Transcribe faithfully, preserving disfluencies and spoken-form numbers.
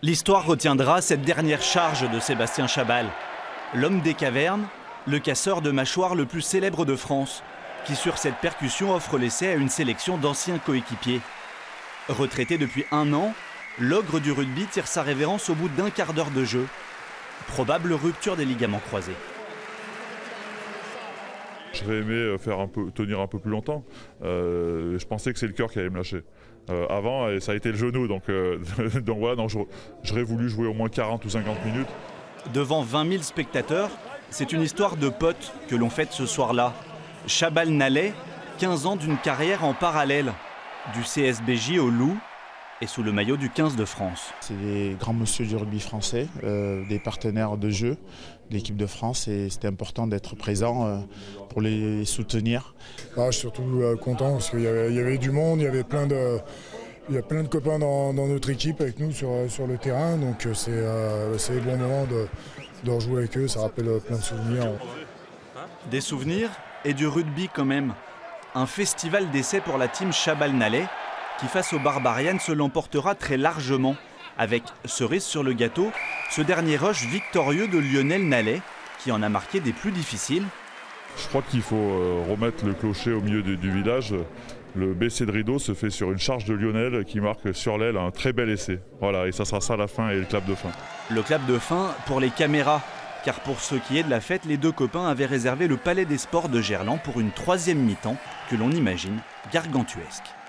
L'histoire retiendra cette dernière charge de Sébastien Chabal, l'homme des cavernes, le casseur de mâchoires le plus célèbre de France, qui sur cette percussion offre l'essai à une sélection d'anciens coéquipiers. Retraité depuis un an, l'ogre du rugby tire sa révérence au bout d'un quart d'heure de jeu. Probable rupture des ligaments croisés. J'aurais aimé faire un peu, tenir un peu plus longtemps. Euh, je pensais que c'est le cœur qui allait me lâcher. Euh, avant, ça a été le genou, donc, euh, donc voilà, non, j'aurais voulu jouer au moins quarante ou cinquante minutes. Devant vingt mille spectateurs, c'est une histoire de potes que l'on fête ce soir-là. Chabal Nallet, quinze ans d'une carrière en parallèle, du C S B J au Loup et sous le maillot du quinze de France. C'est des grands monsieur du rugby français, euh, des partenaires de jeu de l'équipe de France, et c'était important d'être présent euh, pour les soutenir. Ah, je suis surtout euh, content parce qu'il y avait, il y avait du monde, il y avait plein de, il y a plein de copains dans, dans notre équipe avec nous sur, sur le terrain, donc c'est euh, le bon moment de, de rejouer avec eux, ça rappelle plein de souvenirs. Des souvenirs et du rugby quand même. Un festival d'essais pour la team Chabal Nallet qui, face aux Barbarians, se l'emportera très largement, avec, cerise sur le gâteau, ce dernier rush victorieux de Lionel Nallet, qui en a marqué des plus difficiles. Je crois qu'il faut euh, remettre le clocher au milieu du, du village. Le baisser de rideau se fait sur une charge de Lionel qui marque sur l'aile un très bel essai. Voilà, et ça sera ça la fin et le clap de fin. Le clap de fin pour les caméras, car pour ce qui est de la fête, les deux copains avaient réservé le Palais des Sports de Gerland pour une troisième mi-temps que l'on imagine gargantuesque.